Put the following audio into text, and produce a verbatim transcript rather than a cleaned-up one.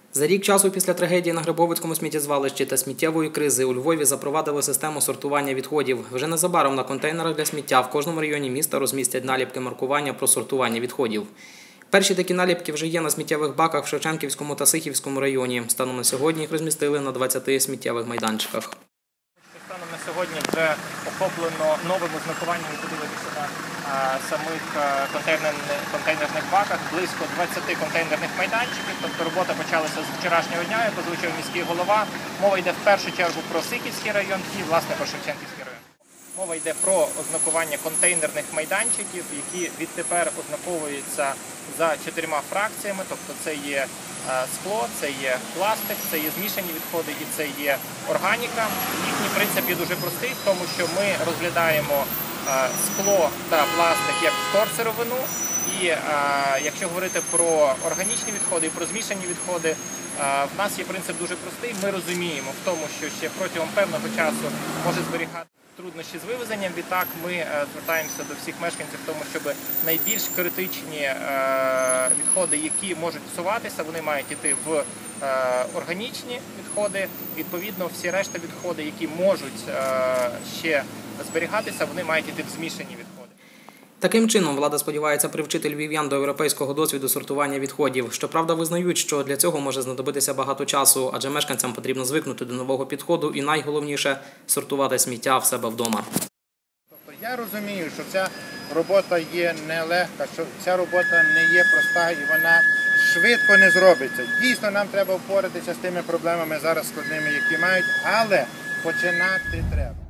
За рік часу після трагедії на Грибовицькому сміттєзвалищі та сміттєвої кризи у Львові запровадили систему сортування відходів. Вже незабаром на контейнерах для сміття в кожному районі міста розмістять наліпки маркування про сортування відходів. Перші такі наліпки вже є на сміттєвих баках в Шевченківському та Сихівському районі. Станом на сьогодні їх розмістили на двадцяти сміттєвих майданчиках. Станом на сьогодні вже охоплено новим ознакуванням, подивитися на самих контейнерних баках, близько двадцяти контейнерних майданчиків. Тобто робота почалася з вчорашнього дня, як озвучив міський голова. Мова йде в першу чергу про Сихівський район і, власне, про Шевченківський район. Мова йде про ознакування контейнерних майданчиків, які відтепер ознаковуються за чотирма фракціями. Тобто це є скло, це є пластик, це є змішані відходи і це є органіка. Їхній принцип є дуже простий, в тому що ми розглядаємо скло та пластик як вторсировину. І а, якщо говорити про органічні відходи і про змішані відходи, а, в нас є принцип дуже простий. Ми розуміємо в тому, що ще протягом певного часу може зберігати труднощі з вивезенням. Відтак ми а, звертаємося до всіх мешканців в тому, щоб найбільш критичні а, відходи, які можуть псуватися, вони мають йти в а, органічні відходи. Відповідно, всі решта відходи, які можуть а, ще зберігатися, вони мають йти в змішані відходи. Таким чином, влада сподівається привчити львів'ян до європейського досвіду сортування відходів. Щоправда, визнають, що для цього може знадобитися багато часу, адже мешканцям потрібно звикнути до нового підходу і, найголовніше, сортувати сміття в себе вдома. Тобто я розумію, що ця робота є нелегка, що ця робота не є проста і вона швидко не зробиться. Дійсно, нам треба впоратися з тими проблемами зараз складними, які мають, але починати треба.